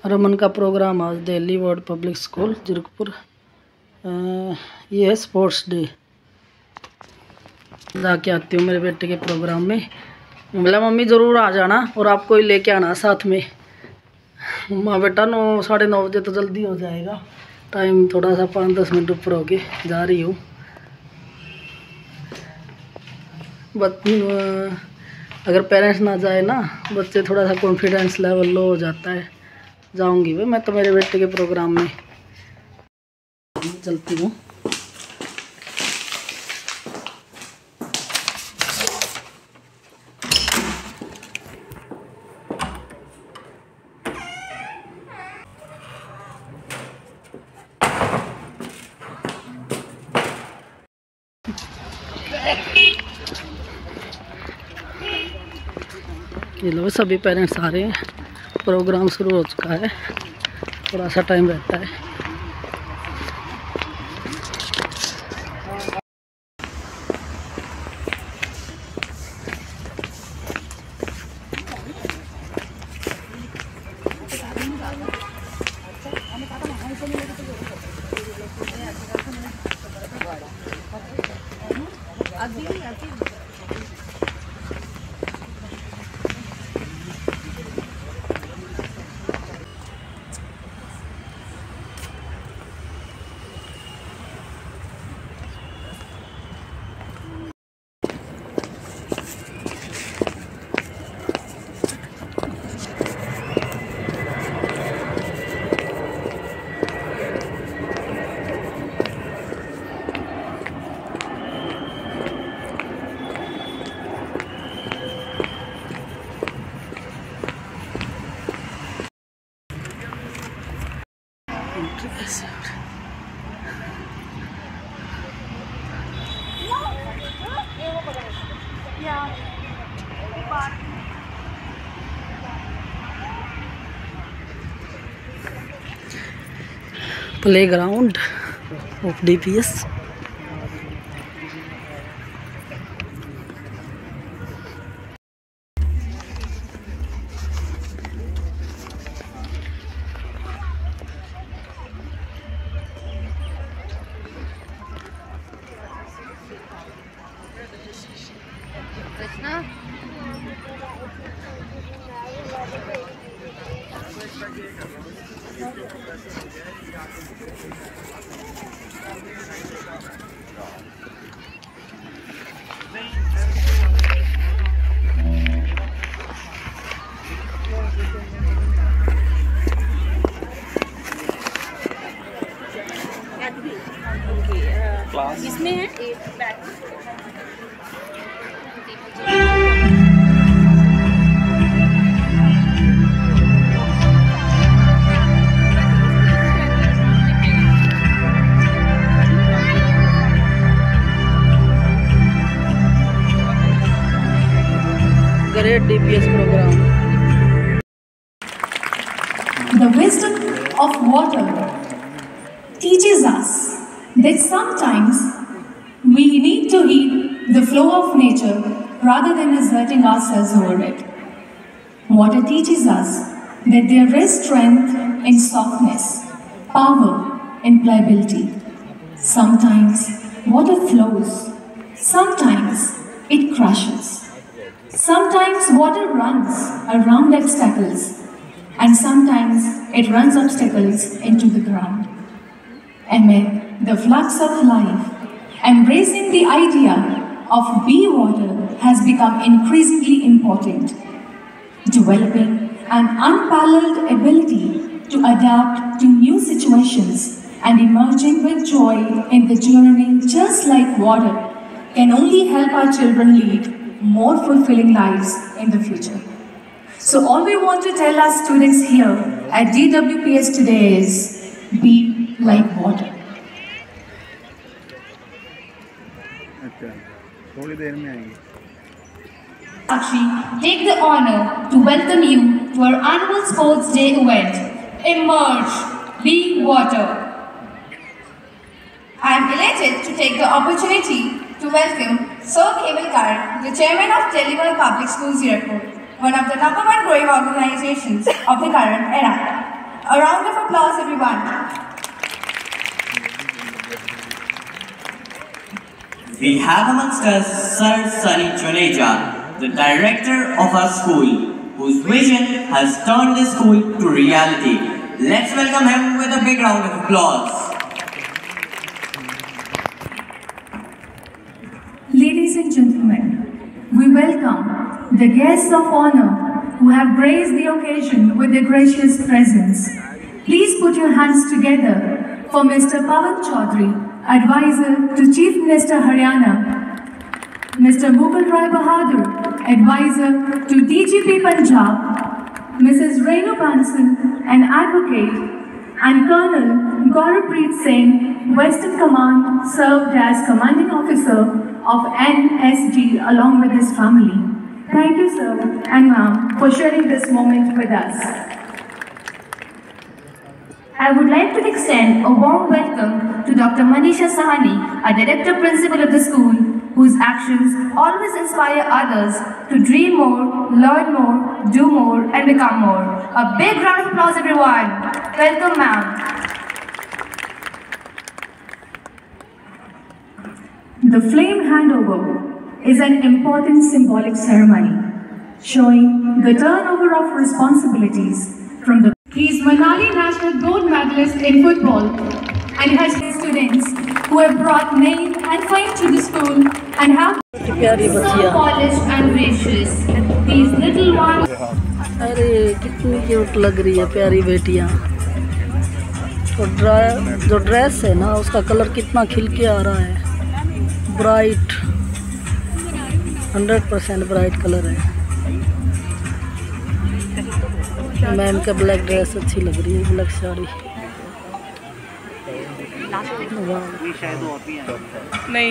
रमन का प्रोग्राम आज Delhi ward public school Zirakpur. ये है स्पोर्ट्स डे। जाके आती हूँ मेरे बेटे के प्रोग्राम में। बोला मम्मी ज़रूर आ जाना और आपको ही लेके आना साथ में। माँ बेटा 9 साढ़े 9 बजे तो जल्दी हो जाएगा। टाइम थोड़ा सा 5-10 मिनट ऊपर हो के जा रही हूँ। अगर पेरेंट्स ना जाए ना, बच्चे थोड़ा सा कॉन्फिडेंस लेवल लो हो जाता है। जाऊंगी भाई मैं तो मेरे बेटे के प्रोग्राम में चलती हूँ। ये लो सभी पेरेंट्स आ रहे हैं। प्रोग्राम शुरू हो चुका है, थोड़ा सा टाइम रहता है। Playground of DPS. इसमें है great DPS program. The wisdom of water teaches us that sometimes we need to heed the flow of nature rather than asserting ourselves over it. Water teaches us that there is strength in softness, power in pliability. Sometimes water flows, sometimes it crashes. Sometimes water runs around obstacles, and sometimes it runs obstacles into the ground. Amid the flux of life, embracing the idea of be water has become increasingly important, developing an unparalleled ability to adapt to new situations and emerging with joy in the journey just like water can only help our children lead more fulfilling lives in the future. So all we want to tell our students here at DWPS today is be like water. थोड़ी देर में आएंगे। Sakshi, take the honor to welcome you to our annual Sports Day event. Emerge, be water. I am elated to take the opportunity to welcome Sir Kevalkar, the Chairman of Delhi Public Schools, Jeerapur, one of the #1 growing organizations of the current era. A round of applause, everyone. We have amongst us Sir Sunny Juneja, the director of our school, whose vision has turned the school to reality. Let's welcome him with a big round of applause. Ladies and gentlemen, we welcome the guests of honor who have graced the occasion with their gracious presence. Please put your hands together for Mr. Pawan Chaudhary, Advisor to Chief Minister Haryana, Mr. Mukul Rai Bahadur, Advisor to DGP Punjab, Mrs. Renu Bansal, an advocate, and Colonel Gaurapreet Singh, Western Command, served as Commanding Officer of NSG along with his family. Thank you, sir and ma'am, for sharing this moment with us. I would like to extend a warm welcome to Dr. Manisha Sahani, a Director Principal of the school, whose actions always inspire others to dream more, learn more, do more, and become more. A big round of applause, everyone. Welcome, ma'am. The flame handover is an important symbolic ceremony showing the turnover of responsibilities from the. He is Manali National Gold Medalist in football and has students who have brought name and fame to the school and have प्यारी So बच्चियाँ, polished and gracious. These little ones. अरे कितनी cute लग रही है प्यारी बेटियाँ। और जो ड्रेस है ना उसका कलर कितना खिल के आ रहा है, ब्राइट 100% ब्राइट कलर है। मैम का ब्लैक ड्रेस अच्छी लग रही है, ब्लैक साड़ी। नहीं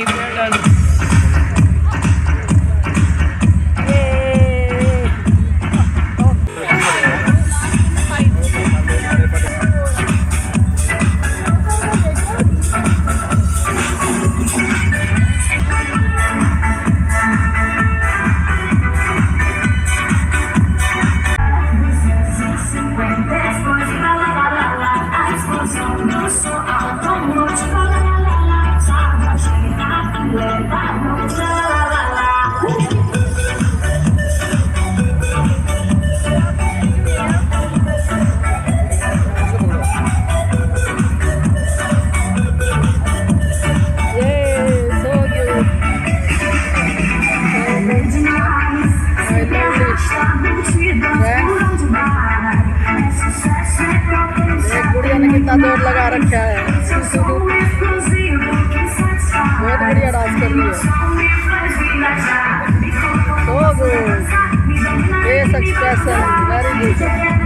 गुड़िया ने कितना जोर लगा रखा है, बहुत बढ़िया डांस कर रही है। So good, face expression, very good.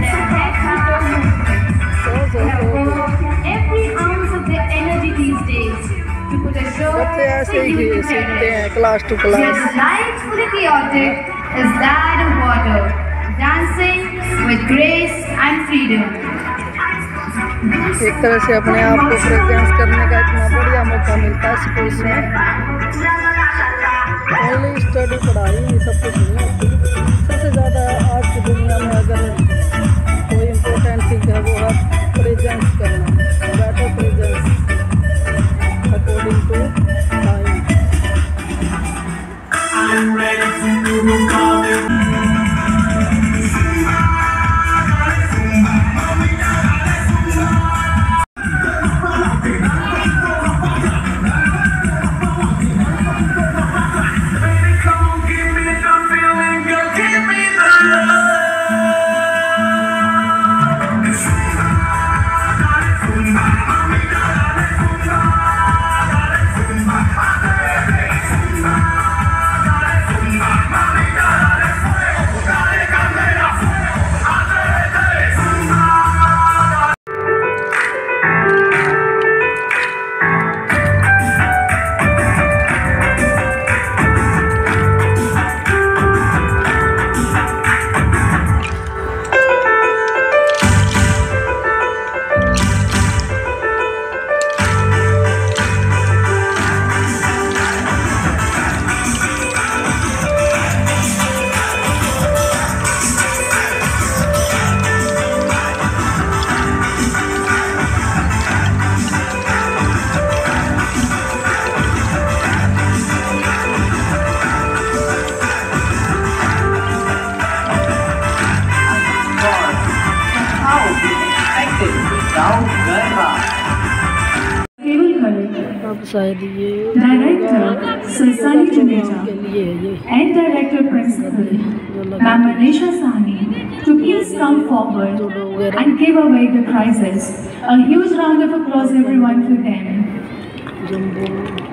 So good. Every ounce of their energy these days to put a show. बच्चे ऐसे ही सीखते हैं class two Just class. delightfully chaotic is that of water, dancing with grace and freedom. एक तरह से अपने आप को प्रेजेंस करने का इतना बढ़िया मौका मिलता है स्कूल्स में। ओनली स्टडी पढ़ाई ये सब कुछ नहीं होती। सबसे ज़्यादा आज की दुनिया में अगर कोई इम्पोर्टेंट चीज़ है वो है प्रेजेंस करना, better presence according to time. Mami, शायद ये Director Sir Sunny के Juneja लिए है ये and Director Principal Ma'am Manisha Sahni to please come forward and give away the prizes. A huge round of applause everyone for them. Jumbo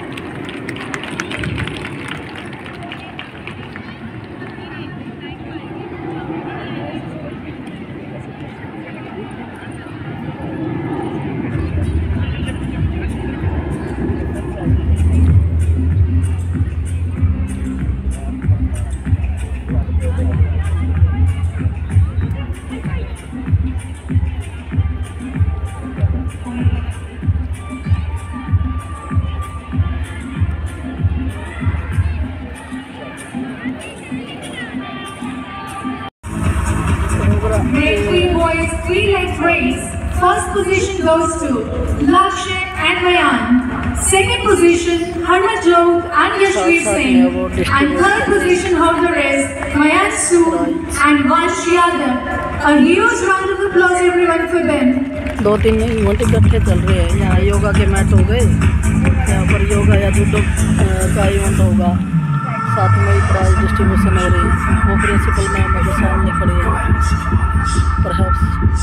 Grade 3 boys 3-leg race. First position goes to Lakshya and Mayan. Second position Harmanjot and Yashveer Singh. And third position holder is Mayan Sood and Vansh Yadav. A huge round of applause everyone for them. 2-3 event इकट्ठे चल रहे हैं। यहाँ योगा के match हो गए, यहाँ पर योगा या जूडो का इवेंट होगा, साथ में ही प्राइज डिस्ट्रीब्यूशन हो रही है। वो प्रिंसिपल मैम मेरे सामने खड़े हैं। Perhaps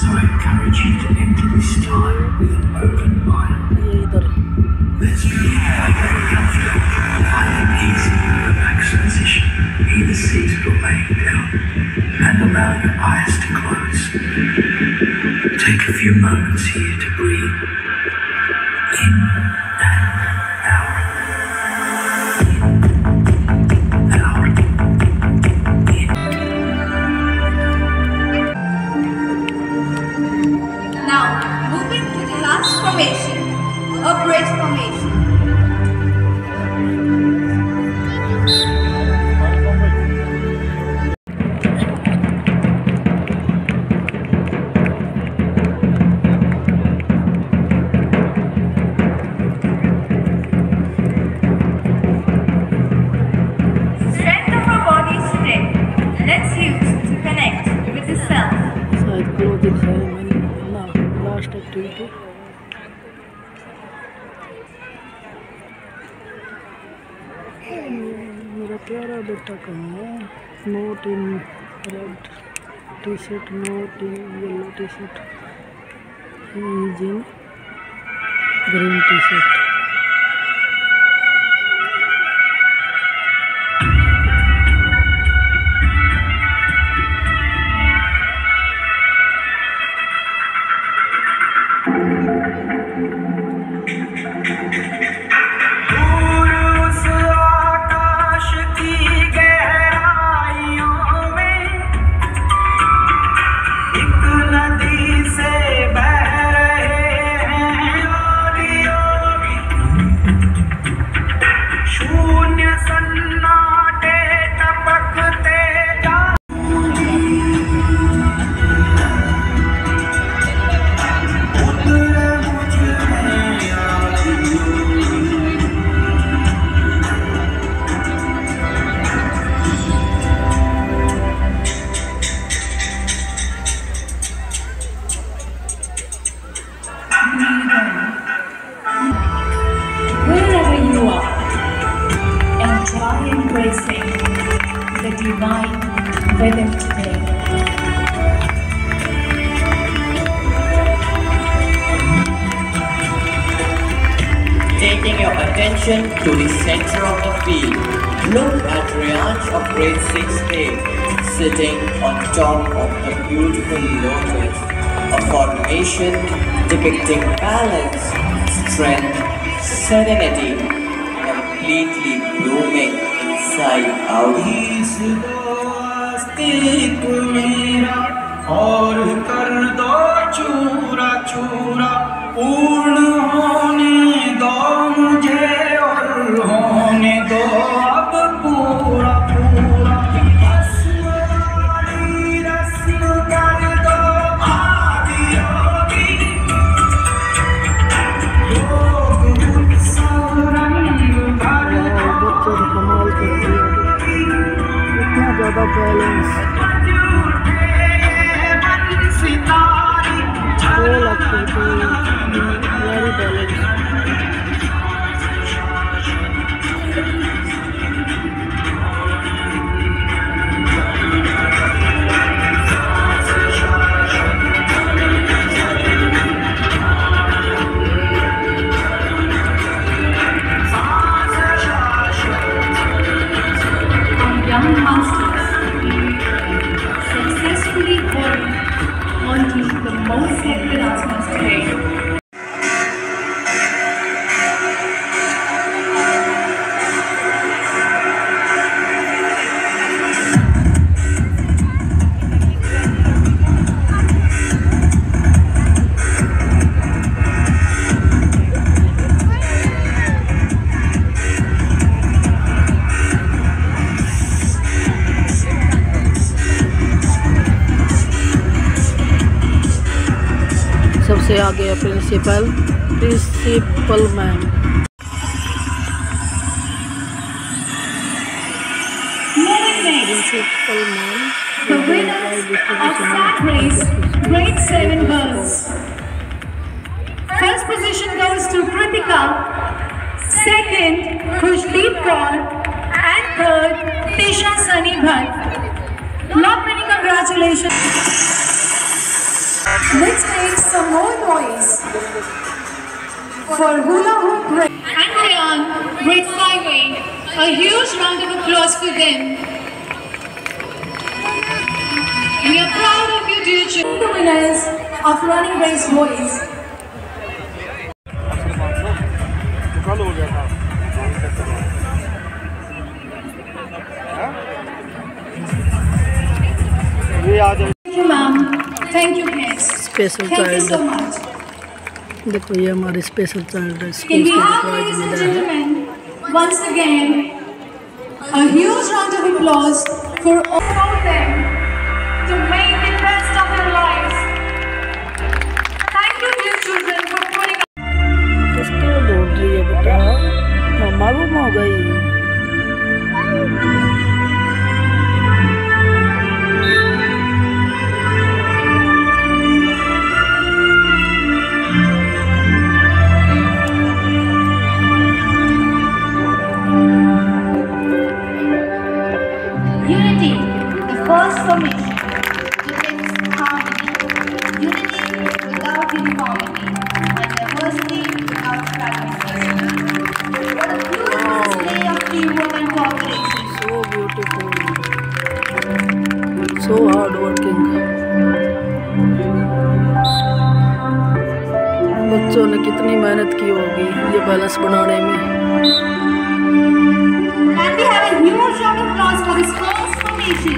ये इधर either seated or laying down, and allow your eyes to close. Take a few moments here to breathe in and out. In, out, in. Now, moving to the last formation, a bridge formation. Strength of our body today. Let's use to connect with the self. शायद closing ceremony ना last activity. मेरा प्यारा बेटा कहाँ है? Not in red T shirt, not in yellow T shirt, is in green T shirt. Wherever you are, enjoy embracing the divine rhythm today. Taking your attention to the center of the field, look at Riyansh of grade 6A sitting on top of the beautiful lotus, a formation depicting balance, strength, serenity, completely blooming inside out. और कर दो चूरा चूरा, पूर्ण होने दो मुझे और होने दो अब पूरा पूरा। रस्म कर दो आदि योगी, योग उत्सव रंग भर दो। बच्चों ने कमाल कर दिया, इतना ज़्यादा balance. All activity very balanced. से आ गया principal ma'am. Principal ma'am The winners of sack race, grade 7 girls. First position goes to Kritika, second Khushdeep Kaur, and third Tisha Sunny Bhatt. Lot many congratulations. Let's make some more noise for hula hoop grade and Rayan, grade 5A. A huge round of applause for them. We are proud of you, dear children. The winners of running race boys. Thank you, ma'am. Thank you, guests. Special Thank you so child, much. देखो ये हमारे special child है, In school के behalf, prize ladies and मिला है। gentlemen, once again, a huge round of applause for all of them to make the best of their lives. Thank you, dear children, for putting up. किसको ढूंढ रही है बेटा? मम्मा गुम हो गई। Unity, the first formation, depicts harmony. Unity without uniformity, and diversity without fragmentation. What a beautiful display of teamwork and cooperation. So beautiful, so hard working। बच्चों ने कितनी मेहनत की होगी ये बैलेंस बनाने में। And we have a huge round of applause for this first formation.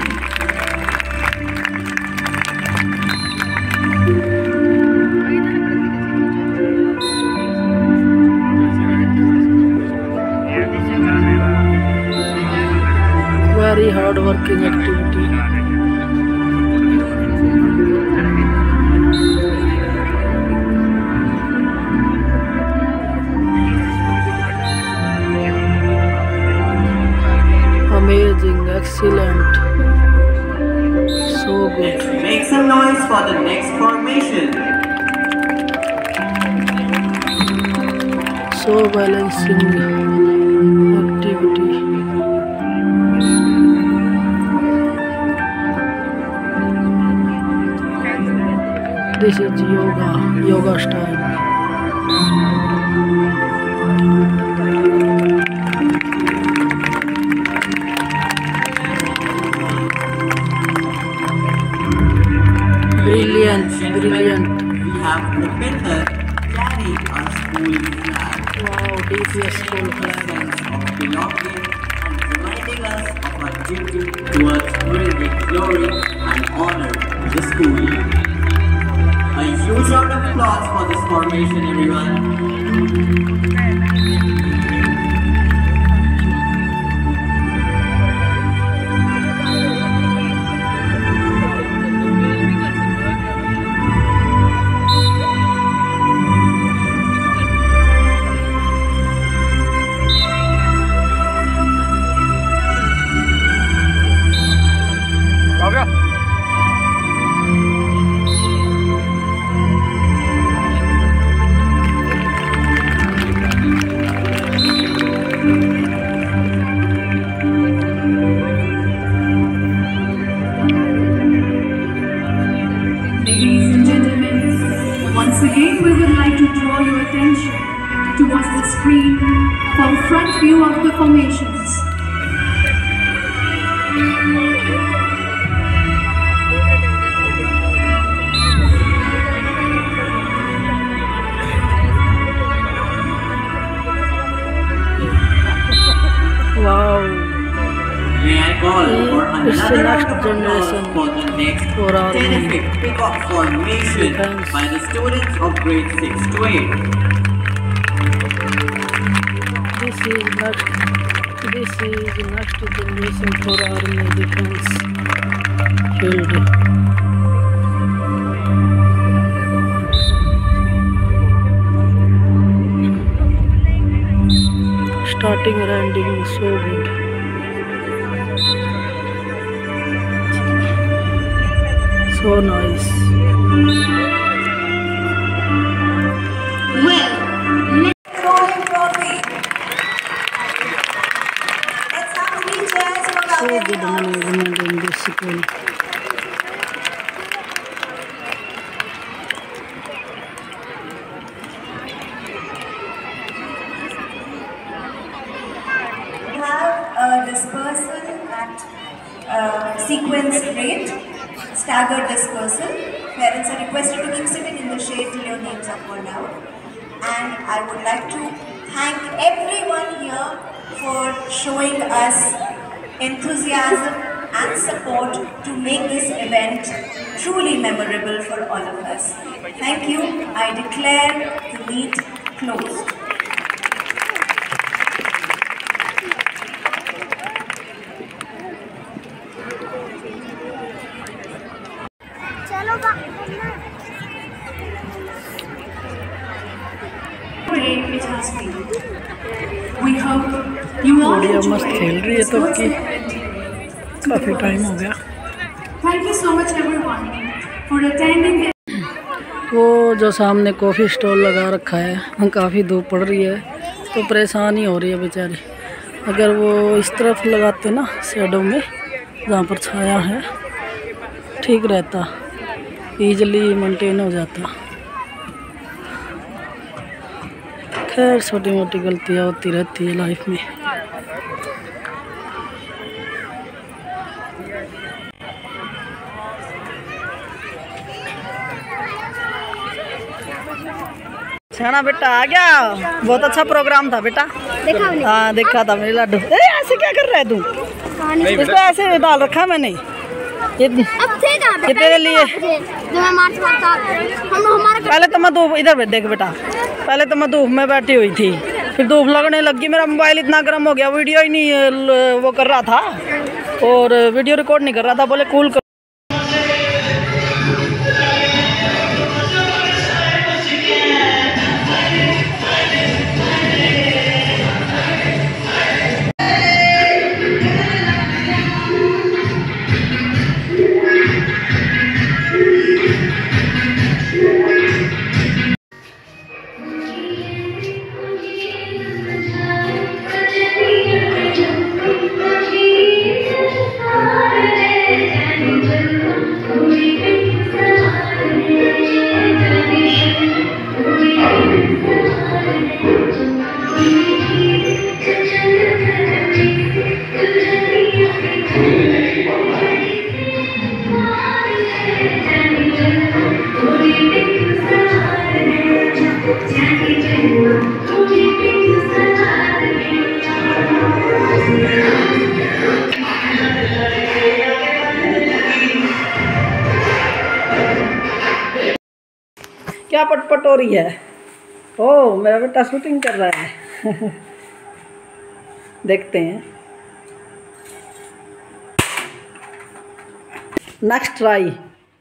Very hard working activity। Amazing, excellent, so good। Let's make some noise for the next formation. So balancing activity। This is yoga style। Brilliant, brilliant। We have opened the carry our school flag. Wow, DPS school flag। Sense of belonging and reminding us of our duty towards bringing glory and honor to the school. A huge round of applause for this formation, everyone. Ladies and gentlemen, once again we would like to draw your attention towards the screen for front view of the formations. Wow, May I call for It's the another next round of applause generation for the next for our terrific pick-up formation Thanks. by the students of grade 6 to 8. this is next generation for army defense field। Starting और ending so good. So nice. So good management in this school. We have a dispersal at sequence rate, staggered dispersal. Parents are requested to keep sitting in the shade till your names are called out. And I would like to thank everyone here for showing us enthusiasm and support to make this event truly memorable for all of us. Thank you. I declare the meet closed. Which has been. We hope you all बढ़िया enjoy मस्त खेल रही है तो sports की event. काफ़ी time हो गया। Thank you so much everyone for attending this. वो जो सामने कॉफ़ी स्टॉल लगा रखा है, काफ़ी धूप पड़ रही है तो परेशानी हो रही है बेचारी। अगर वो इस तरफ लगाते ना शैडो में जहाँ पर छाया है, ठीक रहता, ईजिली मेंटेन हो जाता। खैर छोटी मोटी गलतियाँ होती रहती है लाइफ में। छाना बेटा आ गया, बहुत अच्छा प्रोग्राम था बेटा। हाँ देखा था मेरे लड्डू। ऐसे क्या कर रहा है तू? इसको ऐसे डाल रखा मैंने ये तेरे लिए। पहले तो मैं धूप इधर देख बेटा, पहले तो मैं धूप में बैठी हुई थी, फिर धूप लगने लगी, मेरा मोबाइल इतना गर्म हो गया, वीडियो ही नहीं वो कर रहा था और वीडियो रिकॉर्ड नहीं कर रहा था। बोले कूल कर। क्या पटपट हो रही है? ओ मेरा बेटा शूटिंग कर रहा है। देखते हैं। Next try.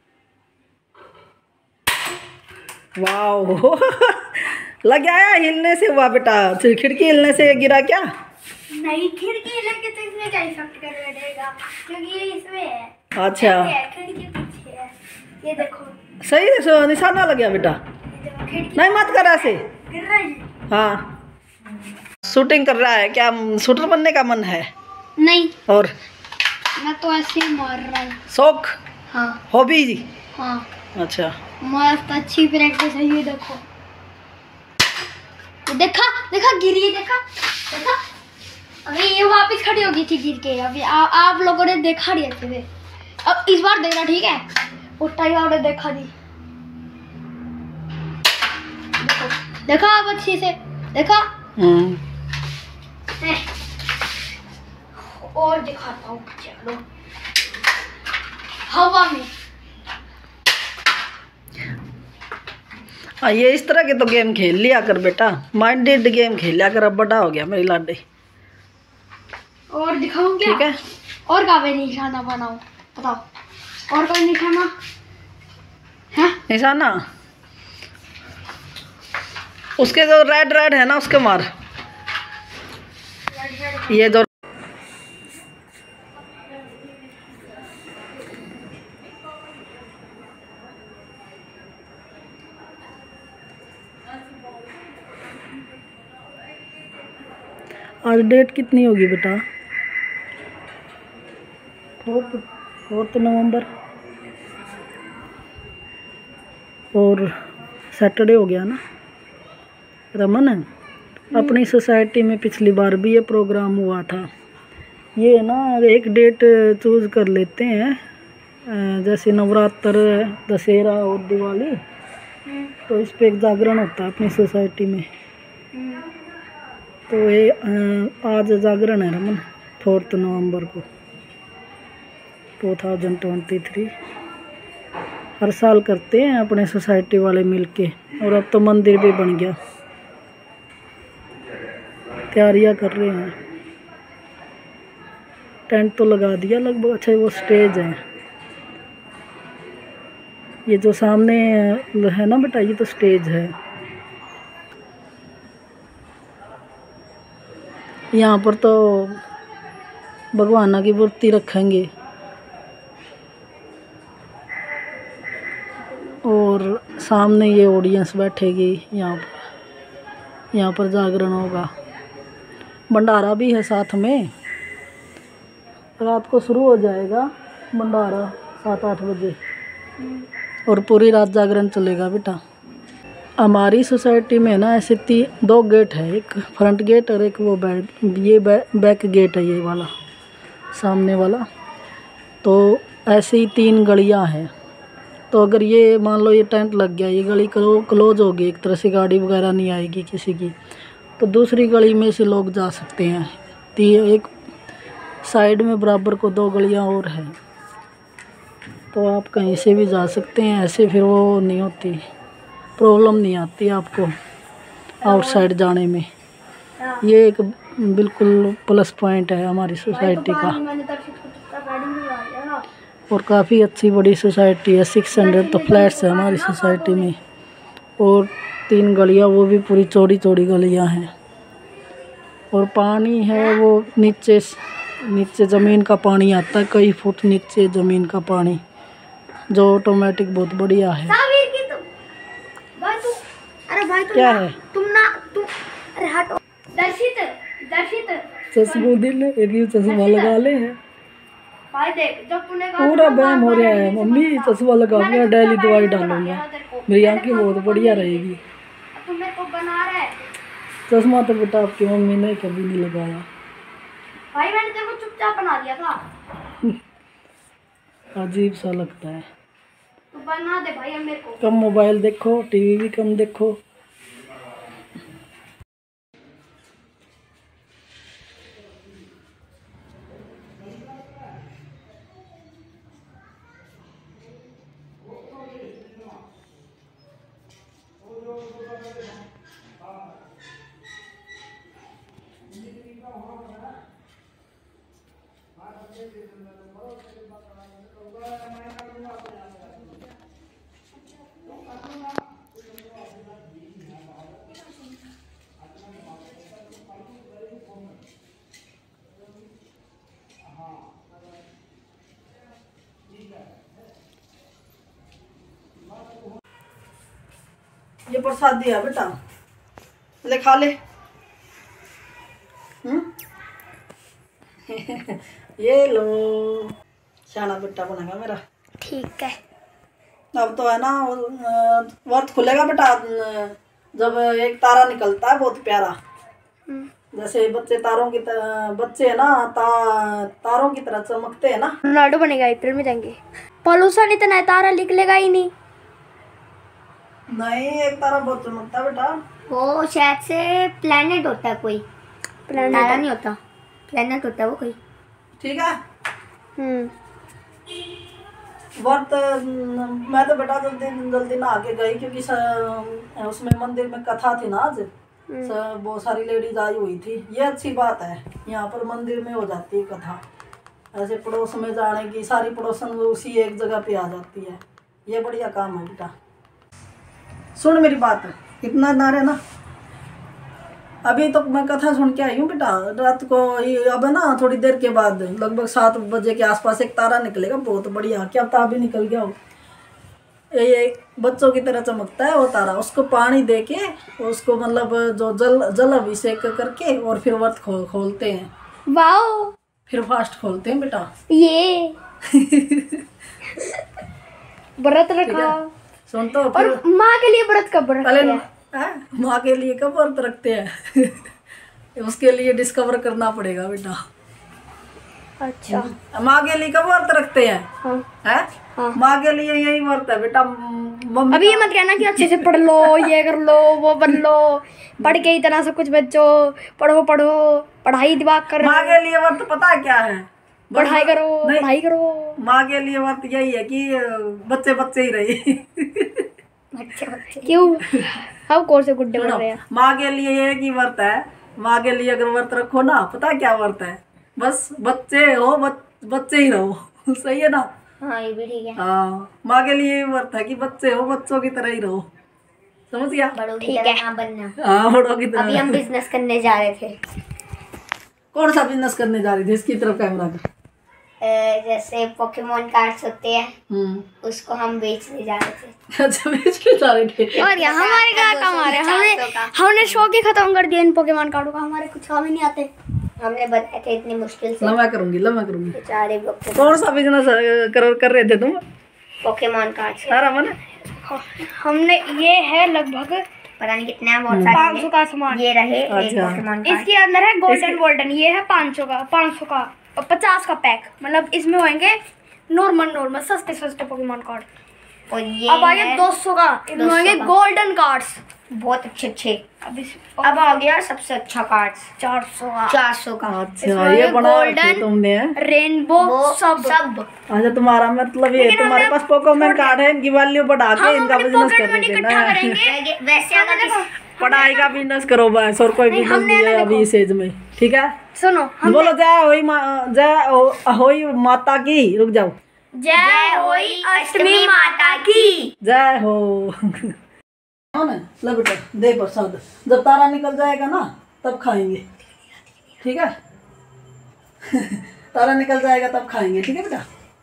वाओ लग गया, हिलने से हुआ बेटा, खिड़की हिलने से गिरा क्या? नहीं, खिड़की हिल के तो इसमें क्या इफेक्ट कर बैठेगा, क्योंकि ये इसमें है। अच्छा खिड़की पीछे है, ये देखो सही है, निशाना लग गया बेटा। नहीं मत कर ऐसे। गिर रही। हाँ शूटिंग कर रहा है क्या? शूटर बनने का मन है? नहीं, और मैं तो ऐसे ही मार रहा हूँ। शौक? हाँ हॉबी जी? हाँ। अच्छा मस्त अच्छी प्रैक्टिस है ये। देखो देखा देखा गिरी, देखा देखा। अभी ये वापस खड़ी हो गई थी गिर के। अभी आप लोगों ने देखा नहीं अच्छे से, अब इस बार देखना ठीक है। उठाई आपने देखा नहीं, देखो देखा आप अच्छे से देखा। और दिखाता हूँ, चलो हवा में। ये इस तरह के तो गेम खेल लिया कर बेटा, माइंडेड गेम खेल लिया कर। अब बड़ा हो गया मेरी लाडे। और दिखाऊं क्या? ठीक है। और का भी निशाना बनाऊं, बताओ। और कोई निशाना है? निशाना उसके जो रेड रेड है ना, उसके मार। ये जो आज डेट कितनी होगी बेटा? 4 नवंबर और सैटरडे हो गया ना। रमन, अपनी सोसाइटी में पिछली बार भी ये प्रोग्राम हुआ था। ये ना एक डेट चूज़ कर लेते हैं, जैसे नवरात्र, दशहरा और दिवाली, तो इस पे एक जागरण होता है अपनी सोसाइटी में। तो ये आज जागरण है रमन, 4 नवंबर को 2023। हर साल करते हैं अपने सोसाइटी वाले मिलके, और अब तो मंदिर भी बन गया, तैयारियां कर रहे हैं। टेंट तो लगा दिया लगभग। अच्छा, वो स्टेज है, ये जो सामने है ना बेटा, ये तो स्टेज है। यहाँ पर तो भगवाना की मूर्ति रखेंगे और सामने ये ऑडियंस बैठेगी। यहाँ पर जागरण होगा, भंडारा भी है साथ में। रात को शुरू हो जाएगा भंडारा 7-8 बजे, और पूरी रात जागरण चलेगा बेटा। हमारी सोसाइटी में ना ऐसे 2 गेट है, एक फ्रंट गेट और एक वो बैक गेट है, ये वाला सामने वाला। तो ऐसे ही 3 गलियां हैं। तो अगर ये मान लो ये टेंट लग गया, ये गली क्लोज होगी, एक तरह से गाड़ी वगैरह नहीं आएगी किसी की, तो दूसरी गली में से लोग जा सकते हैं। एक साइड में बराबर को 2 गलियां और हैं, तो आप कहीं से भी जा सकते हैं। ऐसे फिर वो नहीं होती, प्रॉब्लम नहीं आती आपको आउटसाइड जाने में। ये एक बिल्कुल प्लस पॉइंट है हमारी सोसाइटी का। और काफ़ी अच्छी बड़ी सोसाइटी है, 600 तो फ्लैट्स है हमारी सोसाइटी में, और 3 गलियां, वो भी पूरी चौड़ी चौड़ी गलियां हैं। और पानी है वो नीचे ज़मीन का पानी आता है, कई फुट नीचे ज़मीन का पानी, जो ऑटोमेटिक बहुत बढ़िया है। क्या है? तुम अरे हटो। दर्शित चश्मो दिल एक ही चश्मा लगा ले है। भाई देख, जब तूने कहा पूरा बैम हो रहा है मम्मी, चश्मा लगाऊंगा, डेली दवाई डालूंगा, मेरी आंखें बहुत बढ़िया रहेगी। तू मेरे को बना रहा है। चश्मा तो बेटा आपकी मम्मी ने कभी नहीं लगाया भाई, मैंने तेरे को चुपचाप बना दिया था। अजीब सा लगता है। तू बना दे भाई मेरे को। कम मोबाइल देखो, टीवी भी कम देखो। ये प्रसादी है बेटा, ले खा ले। ये लो, शाना बेटा बनेगा मेरा। ठीक है। अब तो है ना वर्त खुलेगा बेटा, जब एक तारा निकलता है बहुत प्यारा, जैसे बच्चे तारों की तरह, बच्चे है ना तारों की तरह चमकते हैं ना। रोनाल्डो बनेगा, अप्रैल में जाएंगे। पॉल्यूशन इतना है, तारा निकलेगा ही नहीं। नहीं, एक तारा बहुत चमकता है बेटा। वो शायद से प्लेनेट होता है कोई, तारा नहीं होता, प्लेनेट होता है वो कोई। ठीक है। वर्त मैं तो बेटा जल्दी नहा के गई, क्योंकि उसमें मंदिर में कथा थी ना आज, बहुत सारी लेडीज आई हुई थी। ये अच्छी बात है, यहाँ पर मंदिर में हो जाती है कथा। ऐसे पड़ोस में जाने की, सारी पड़ोसन उसी एक जगह पे आ जाती है। ये बढ़िया काम है बेटा। सुन मेरी बात, इतना ना रहे ना, अभी तो मैं कथा सुन के आई हूँ बेटा रात को। ये अब है ना थोड़ी देर के बाद लगभग 7 बजे के आसपास एक तारा निकलेगा बहुत बढ़िया। क्या पता अभी निकल गया हो। ये बच्चों की तरह चमकता है वो तारा। उसको पानी दे के उसको मतलब जो जल अभिषेक करके और फिर व्रत खोलते हैं। वाओ, फिर फास्ट खोलते हैं बेटा। ये व्रत रखा। सुन तो और माँ के लिए व्रत कब रखते हैं? माँ के लिए कब व्रत रखते हैं उसके लिए डिस्कवर करना पड़ेगा बेटा। अच्छा, माँ के लिए कब व्रत रखते हैं? हाँ। है हाँ। माँ के लिए यही व्रत है बेटा। मम्मी अभी ये मत कहना कि अच्छे से पढ़ लो, ये कर लो, वो बन लो, पढ़ के इतना सब कुछ बच्चो, पढ़ो पढ़ो, पढ़ाई दिमाग कर। माँ के लिए व्रत पता है क्या है? पढ़ाई करो, पढ़ाई करो। माँ के लिए व्रत यही है कि बच्चे बच्चे ही रहे। बच्चे क्यों? हम कौन से गुड्डे बन रहे हैं? माँ के लिए ये की व्रत है। माँ के लिए अगर व्रत रखो ना, पता है क्या व्रत है? बस बच्चे हो, बच्चे ही रहो। सही है ना? हाँ, ये भी ठीक है। हाँ, माँ के लिए व्रत है कि बच्चे हो, बच्चों की तरह ही रहो। समझ गया? बड़ों की तरह ना बनना। हाँ, बड़ों की तरह। अभी हम बिजनेस करने जा रहे थे। कौन सा बिजनेस करने जा रही थी? इसकी तरफ कैमरा कर। जैसे पोकेमोन कार्ड्स होते हैं, उसको हम बेचने जा रहे थे। अच्छा, बेचने जा रहे थे। और यहाँ हमारे क्या काम आ रहे हैं? हमने शौक ही खत्म कर दिया इन पोकेमोन कार्डों का। हमारे कुछ काम ही नहीं आते। हमने बताए थे इतनी मुश्किल से। लम्बा करूंगी। बेचारे लोग। कौन सा बिजनेस कर रहे थे तुम? Pokemon cards. सारा मन हमने ये है लगभग पता नहीं कितने हैं, बहुत सारे 500 का सामान। ये रहे एक पोकेमोन कार्ड। इसके अंदर है गोल्डन। ये है 500 का और 50 का पैक। मतलब इसमें होंगे नॉर्मल सस्ते पोकेमोन कार्ड। और ये अब आ गया 200 का। इसमें होंगे गोल्डन कार्ड्स, बहुत अच्छे। अब आ गया सबसे अच्छा कार्ड 400 का। अच्छा, ये बना तुमने रेनबो सब। अच्छा, तुम्हारा मतलब ये तुम्हारे पास पोकेमोन कार्ड है, इनकी वैल्यू बढ़ा के इनका बिजनेस कर देना है। वैसे पढ़ाई का बिजनेस करो बस, और कोई बिजनेस नहीं है अभी इस एज में। ठीक है, सुनो बोलो जय होई माता की। रुक जाओ। जय होई अष्टमी माता की। जय हो। लो बेटा, दे प्रसाद। जब तारा निकल जाएगा ना तब खाएंगे। ठीक है? तारा निकल जाएगा तब खाएंगे। ठीक है बेटा?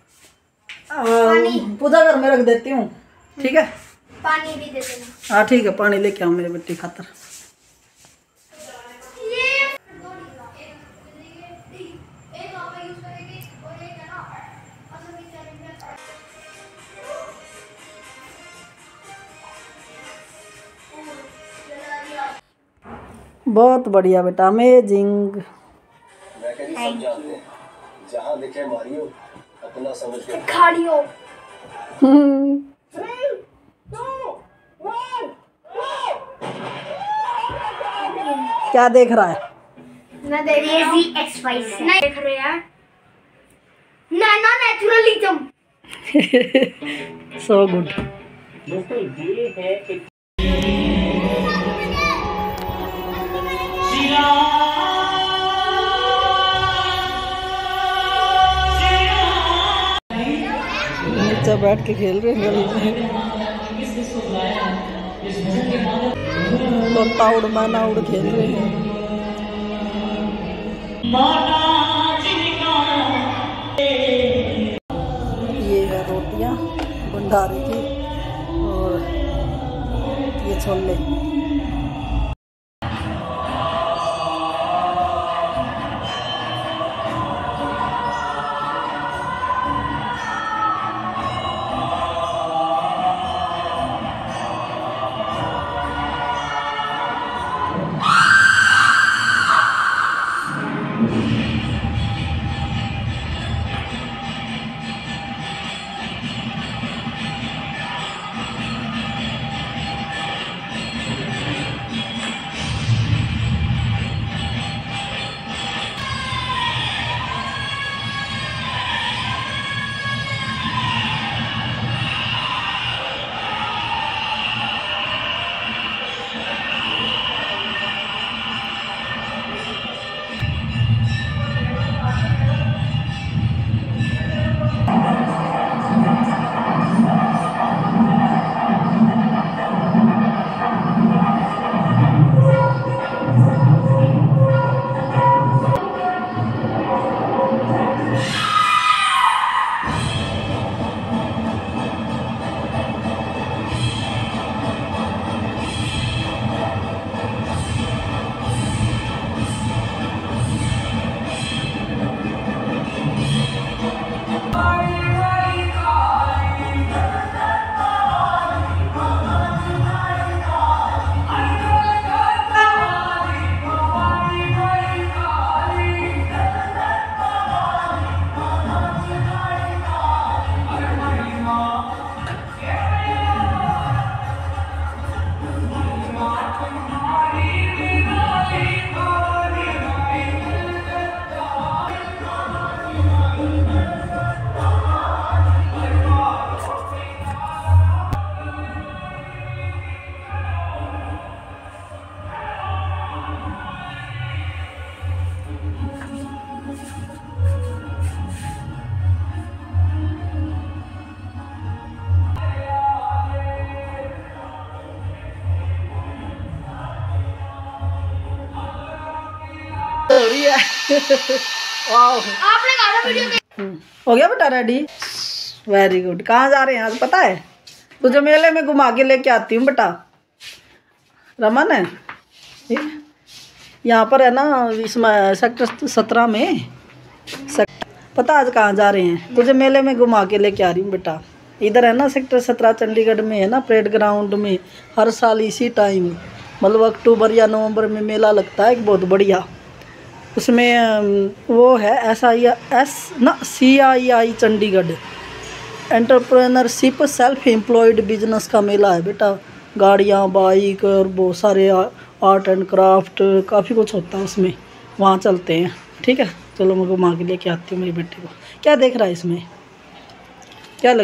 पूजा घर में रख देती हूँ। ठीक है? पानी भी दे देना। हाँ ठीक है, पानी लेके आओ मेरे बेटी खातर। बहुत बढ़िया बेटा, अमेजिंग। जहाँ दिखे मारियो, अपना समझ के खा लियो। क्या देख रहा है? मैं देख रहा हूँ नहीं देख रहे हैं। नेचुरलिज्म। So good. नीचे बैठ के खेल रहे हैं। तोता उड़ मैना उड़ खेल रहे हैं। ये है रोटियां भंडारे की, और ये छोले। आपने कहा था वीडियो हो गया बेटा रेडी? Very good. कहाँ जा रहे हैं आज पता है? तुझे मेले में घुमा के लेके आती हूँ बेटा। रमन है यहाँ पर है ना, इसमें सेक्टर 17 में पता आज कहाँ जा रहे हैं? तुझे मेले में घुमा के लेके आ रही हूँ बेटा। इधर है ना सेक्टर 17 चंडीगढ़ में है ना, परेड ग्राउंड में हर साल इसी टाइम मतलब अक्टूबर या नवंबर में मेला लगता है एक बहुत बढ़िया। उसमें वो है CII Chandigarh entrepreneurship self employed business का मेला है बेटा। गाड़ियाँ, बाइक और बहुत सारे आर्ट एंड क्राफ्ट काफ़ी कुछ होता है उसमें। वहाँ चलते हैं, ठीक है? चलो मैं घुमा के लेके आती हूँ मेरी बेटी को। क्या देख रहा है इसमें? क्या लग